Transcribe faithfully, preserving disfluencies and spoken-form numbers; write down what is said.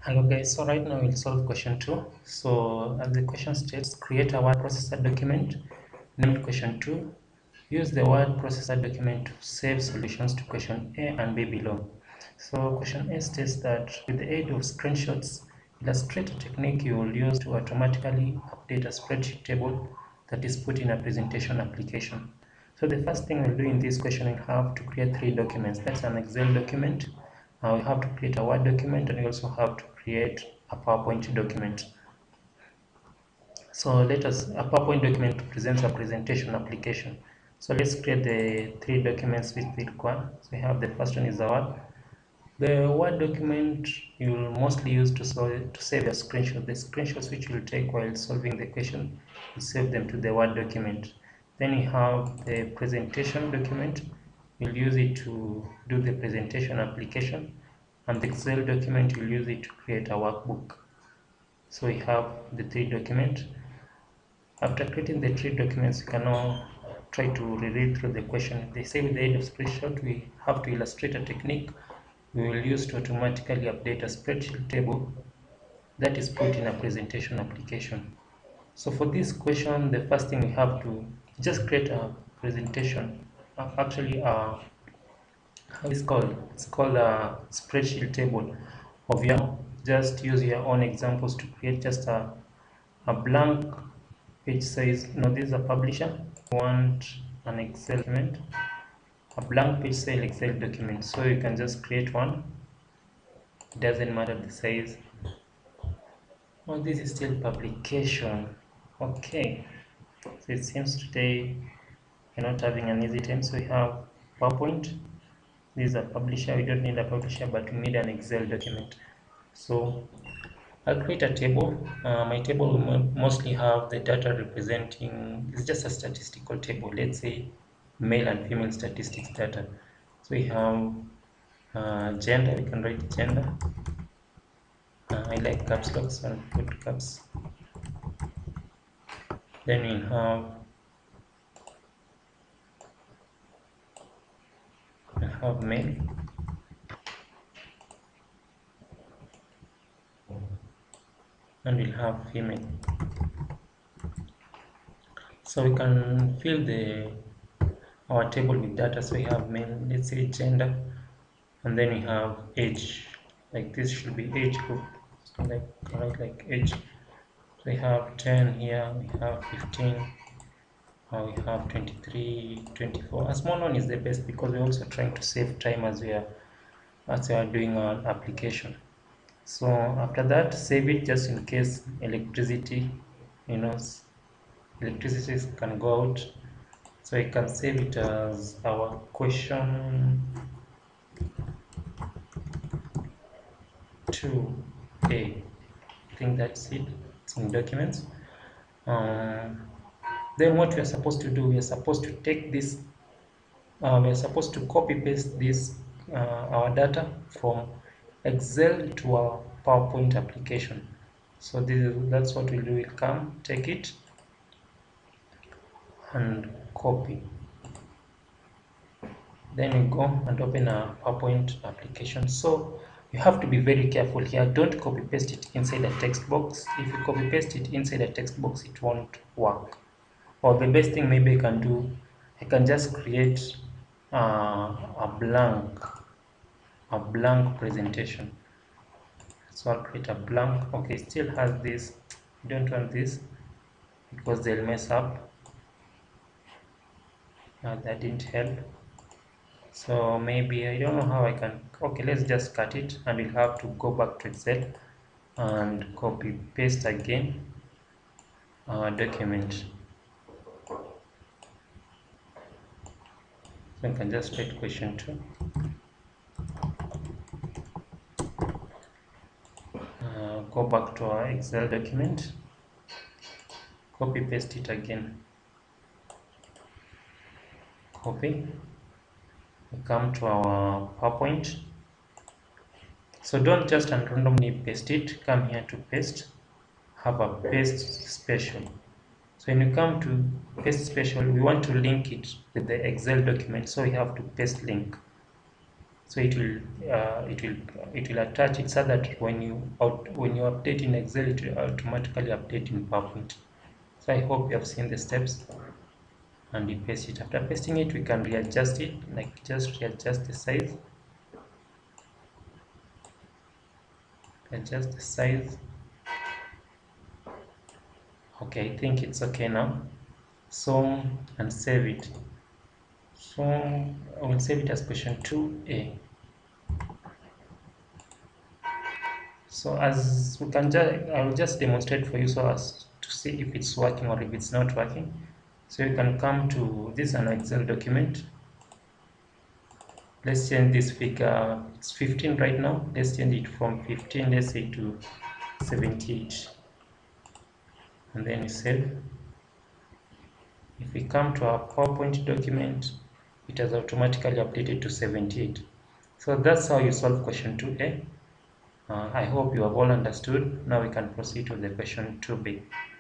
Hello guys, so right now we'll solve question two. So as the question states, create a word processor document named question two. Use the word processor document to save solutions to question A and B below. So question A states that with the aid of screenshots, illustrate a technique you will use to automatically update a spreadsheet table that is put in a presentation application. So the first thing we'll do in this question, we have to create three documents. That's an Excel document. Uh, we have to create a Word document, and we also have to create a PowerPoint document. So let us, a PowerPoint document presents a presentation application. So let's create the three documents which we require. So we have the first one is the Word. The Word document you will mostly use to, solve, to save your screenshot. The screenshots which you will take while solving the question, you save them to the Word document. Then you have the presentation document. You'll use it to do the presentation application. And the Excel document, you'll use it to create a workbook. So we have the three documents. After creating the three documents, you can now try to read through the question. They say with the aid of screenshot, we have to illustrate a technique we will use to automatically update a spreadsheet table that is put in a presentation application. So for this question, the first thing we have to just create a presentation. Uh, Actually, uh, how is called? It's called a spreadsheet table of your. Just use your own examples to create just a a blank page says, no, this is a publisher. Want an Excel document, a blank page cell Excel document. So you can just create one. It doesn't matter the size. Oh, this is still publication. Okay. So it seems today you're not having an easy time. So we have PowerPoint. This is a publisher. We don't need a publisher, but we need an Excel document. So I'll create a table. Uh, my table will mostly have the data representing, it's just a statistical table. Let's say male and female statistics data. So we have uh, gender, we can write gender. Uh, I like caps lock, so I'll put caps. Then we have, we have male. And we'll have female. So we can fill the our table with data. So we have male, let's say gender, and then we have age. Like this should be age group. So like right like age. So we have ten here, we have fifteen, uh, we have twenty-three, twenty-four. A small one is the best because we're also trying to save time as we are as we are doing our application. So after that, save it just in case electricity, you know, electricity can go out. So I can save it as our question two A. I think that's it. It's in documents. Um, then what we are supposed to do, we are supposed to take this, uh, we are supposed to copy paste this, uh, our data from Excel to our PowerPoint application. So this is, that's what we'll do. We'll come, take it, and copy. Then we go and open a PowerPoint application. So you have to be very careful here. Don't copy paste it inside a text box. If you copy paste it inside a text box, it won't work. Or the best thing maybe I can do, I can just create uh, a blank, a blank presentation. So I'll create a blank. Okay, it still has this. I don't want this because they'll mess up. Uh, that didn't help. So maybe I don't know how I can. Okay, let's just cut it, and we'll have to go back to Excel and copy paste again our document. So I can just write question two. Uh, go back to our Excel document, copy paste it again, copy, we come to our PowerPoint. So don't just randomly paste it, come here to paste, have a paste special. So when you come to paste special, we want to link it with the Excel document, so we have to paste link. So it will uh, it will it will attach it so that when you out when you update in Excel, it will automatically update in PowerPoint. So I hope you have seen the steps, and we paste it. After pasting it, we can readjust it, like just readjust the size, adjust the size. Okay, I think it's okay now. So, and save it. So I will save it as question two A. So as we can just, I will just demonstrate for you so as to see if it's working or if it's not working. So you can come to this an Excel document. Let's change this figure. It's fifteen right now. Let's change it from fifteen, let's say, to seventy-eight, and then we save. If we come to our PowerPoint document, it has automatically updated to seventy-eight. So that's how you solve question two A. Uh, I hope you have all understood. Now we can proceed to the question two B.